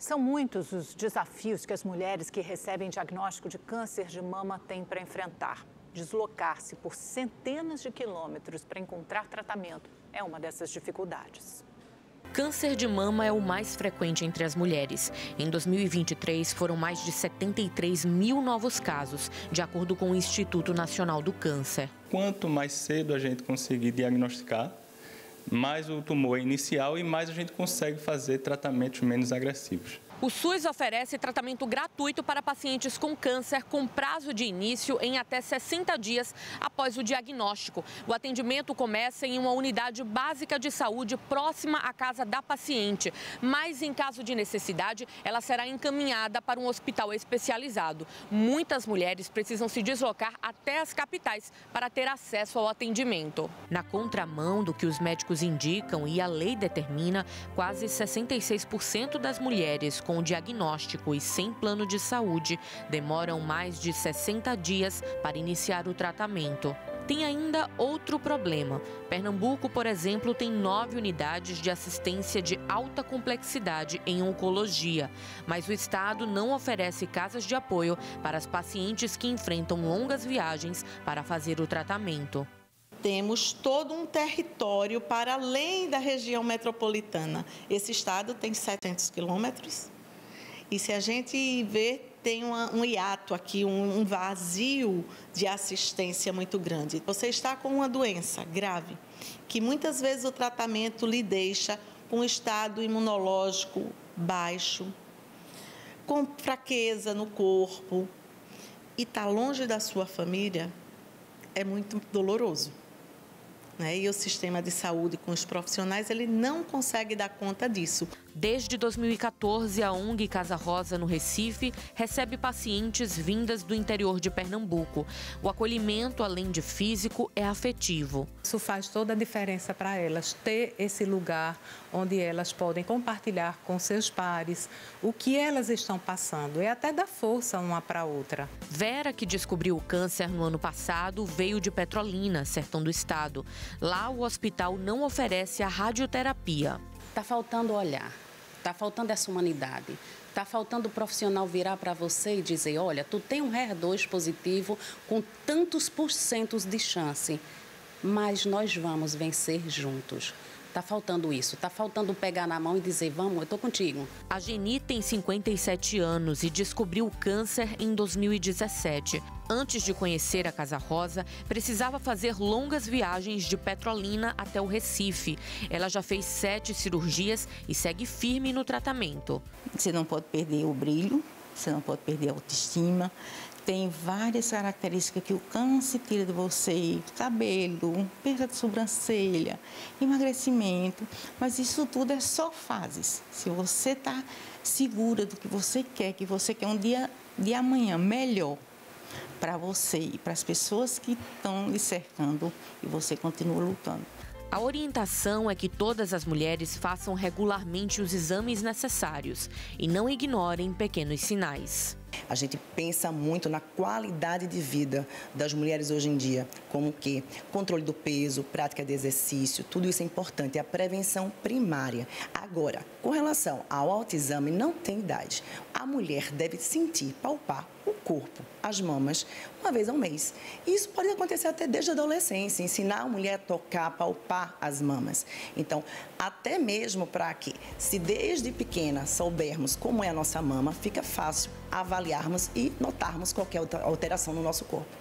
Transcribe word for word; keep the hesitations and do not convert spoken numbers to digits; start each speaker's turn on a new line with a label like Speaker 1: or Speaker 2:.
Speaker 1: São muitos os desafios que as mulheres que recebem diagnóstico de câncer de mama têm para enfrentar. Deslocar-se por centenas de quilômetros para encontrar tratamento é uma dessas dificuldades.
Speaker 2: Câncer de mama é o mais frequente entre as mulheres. Em dois mil e vinte e três, foram mais de setenta e três mil novos casos, de acordo com o Instituto Nacional do Câncer.
Speaker 3: Quanto mais cedo a gente conseguir diagnosticar, mais o tumor é inicial e mais a gente consegue fazer tratamentos menos agressivos.
Speaker 2: O SUS oferece tratamento gratuito para pacientes com câncer com prazo de início em até sessenta dias após o diagnóstico. O atendimento começa em uma unidade básica de saúde próxima à casa da paciente, mas em caso de necessidade, ela será encaminhada para um hospital especializado. Muitas mulheres precisam se deslocar até as capitais para ter acesso ao atendimento. Na contramão do que os médicos indicam e a lei determina, quase sessenta e seis por cento das mulheres com com diagnóstico e sem plano de saúde demoram mais de sessenta dias para iniciar o tratamento. Tem ainda outro problema. Pernambuco, por exemplo, tem nove unidades de assistência de alta complexidade em oncologia, mas o estado não oferece casas de apoio para as pacientes que enfrentam longas viagens para fazer o tratamento.
Speaker 4: Temos todo um território para além da região metropolitana. Esse estado tem setecentos quilômetros. E se a gente vê, tem uma, um hiato aqui, um, um vazio de assistência muito grande. Você está com uma doença grave, que muitas vezes o tratamento lhe deixa com um estado imunológico baixo, com fraqueza no corpo, e está longe da sua família, é muito doloroso. E o sistema de saúde com os profissionais, ele não consegue dar conta disso.
Speaker 2: Desde dois mil e quatorze, a ONG Casa Rosa, no Recife, recebe pacientes vindas do interior de Pernambuco. O acolhimento, além de físico, é afetivo.
Speaker 5: Isso faz toda a diferença para elas, ter esse lugar onde elas podem compartilhar com seus pares o que elas estão passando e até dar força uma para a outra.
Speaker 2: Vera, que descobriu o câncer no ano passado, veio de Petrolina, sertão do estado. Lá, o hospital não oferece a radioterapia.
Speaker 6: Está faltando olhar, está faltando essa humanidade, está faltando o profissional virar para você e dizer, olha, tu tem um R dois positivo com tantos porcentos de chance, mas nós vamos vencer juntos. Está faltando isso, está faltando pegar na mão e dizer, vamos, eu estou contigo.
Speaker 2: A Geni tem cinquenta e sete anos e descobriu o câncer em dois mil e dezessete. Antes de conhecer a Casa Rosa, precisava fazer longas viagens de Petrolina até o Recife. Ela já fez sete cirurgias e segue firme no tratamento.
Speaker 7: Você não pode perder o brilho, você não pode perder a autoestima. Tem várias características que o câncer tira de você, cabelo, perda de sobrancelha, emagrecimento, mas isso tudo é só fases. Se você está segura do que você quer, que você quer um dia de amanhã melhor para você e para as pessoas que estão lhe cercando, e você continua lutando.
Speaker 2: A orientação é que todas as mulheres façam regularmente os exames necessários e não ignorem pequenos sinais.
Speaker 8: A gente pensa muito na qualidade de vida das mulheres hoje em dia, como o quê? Controle do peso, prática de exercício, tudo isso é importante, é a prevenção primária. Agora, com relação ao autoexame, não tem idade. A mulher deve sentir, palpar o corpo, as mamas, uma vez ao mês. Isso pode acontecer até desde a adolescência, ensinar a mulher a tocar, palpar as mamas. Então, até mesmo para que, se desde pequena soubermos como é a nossa mama, fica fácil avaliarmos e notarmos qualquer alteração no nosso corpo.